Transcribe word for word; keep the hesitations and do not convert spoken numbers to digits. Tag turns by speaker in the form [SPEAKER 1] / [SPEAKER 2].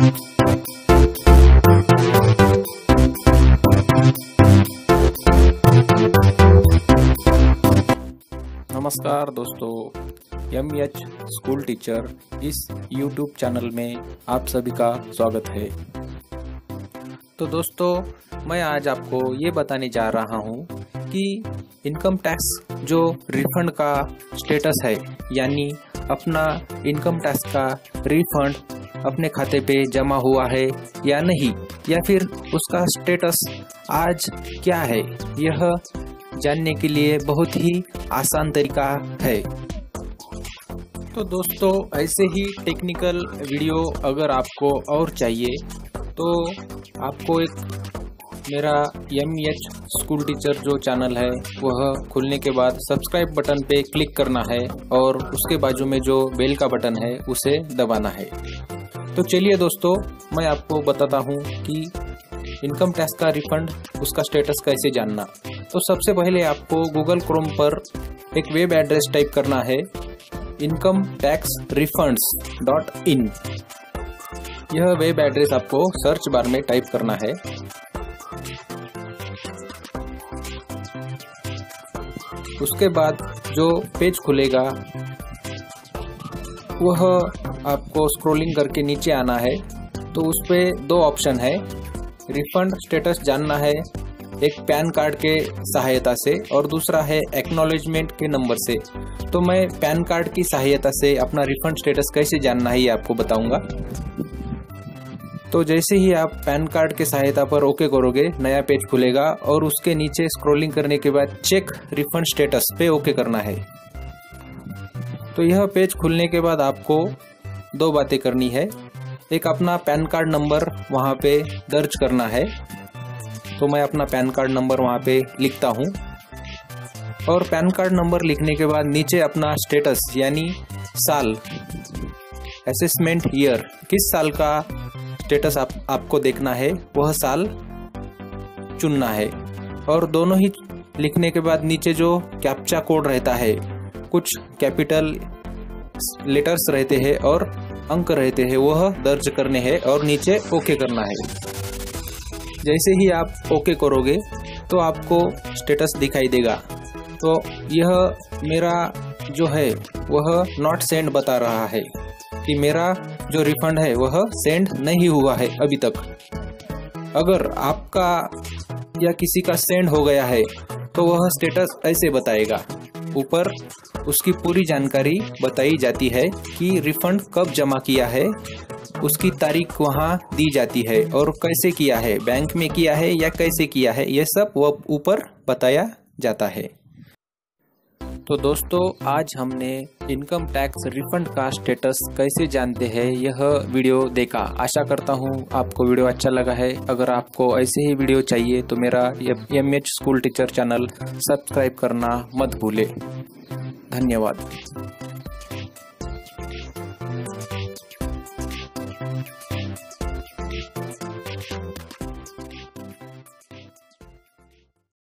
[SPEAKER 1] नमस्कार दोस्तों, M H school teacher इस यूट्यूब चैनल में आप सभी का स्वागत है। तो दोस्तों, मैं आज आपको ये बताने जा रहा हूँ कि इनकम टैक्स जो रिफंड का स्टेटस है, यानी अपना इनकम टैक्स का रिफंड अपने खाते पे जमा हुआ है या नहीं, या फिर उसका स्टेटस आज क्या है, यह जानने के लिए बहुत ही आसान तरीका है। तो दोस्तों, ऐसे ही टेक्निकल वीडियो अगर आपको और चाहिए तो आपको एक मेरा एम एच स्कूल टीचर जो चैनल है वह खुलने के बाद सब्सक्राइब बटन पे क्लिक करना है और उसके बाजू में जो बेल का बटन है उसे दबाना है। तो चलिए दोस्तों, मैं आपको बताता हूँ कि इनकम टैक्स का रिफंड उसका स्टेटस कैसे जानना। तो सबसे पहले आपको गूगल क्रोम पर एक वेब एड्रेस टाइप करना है, income tax refunds dot in. यह वेब एड्रेस आपको सर्च बार में टाइप करना है। उसके बाद जो पेज खुलेगा वह आपको स्क्रॉलिंग करके नीचे आना है। तो उस पे दो ऑप्शन है, रिफंड स्टेटस जानना है एक पैन कार्ड के सहायता से और दूसरा है एक्नॉलेजमेंट के नंबर से। तो मैं पैन कार्ड की सहायता से अपना रिफंड स्टेटस कैसे जानना है ये आपको बताऊंगा। तो जैसे ही आप पैन कार्ड के सहायता पर ओके करोगे, नया पेज खुलेगा और उसके नीचे स्क्रॉलिंग करने के बाद चेक रिफंड स्टेटस पे ओके करना है। तो यह पेज खुलने के बाद आपको दो बातें करनी है। एक, अपना पैन कार्ड नंबर वहाँ पे दर्ज करना है। तो मैं अपना पैन कार्ड नंबर वहाँ पे लिखता हूँ और पैन कार्ड नंबर लिखने के बाद नीचे अपना स्टेटस यानी साल, असेसमेंट ईयर, किस साल का स्टेटस आप आपको देखना है वह साल चुनना है। और दोनों ही लिखने के बाद नीचे जो कैप्चा कोड रहता है, कुछ कैपिटल लेटर्स रहते हैं और अंक रहते हैं, वह दर्ज करने हैं और नीचे ओके करना है। जैसे ही आप ओके करोगे तो आपको स्टेटस दिखाई देगा। तो यह मेरा जो है वह नॉट सेंड बता रहा है कि मेरा जो रिफंड है वह सेंड नहीं हुआ है अभी तक। अगर आपका या किसी का सेंड हो गया है तो वह स्टेटस ऐसे बताएगा। ऊपर उसकी पूरी जानकारी बताई जाती है कि रिफंड कब जमा किया है, उसकी तारीख वहाँ दी जाती है और कैसे किया है, बैंक में किया है या कैसे किया है, यह सब वह ऊपर बताया जाता है। तो दोस्तों, आज हमने इनकम टैक्स रिफंड का स्टेटस कैसे जानते हैं यह वीडियो देखा। आशा करता हूँ आपको वीडियो अच्छा लगा है। अगर आपको ऐसे ही वीडियो चाहिए तो मेरा M H school teacher channel subscribe करना मत भूले। धन्यवाद।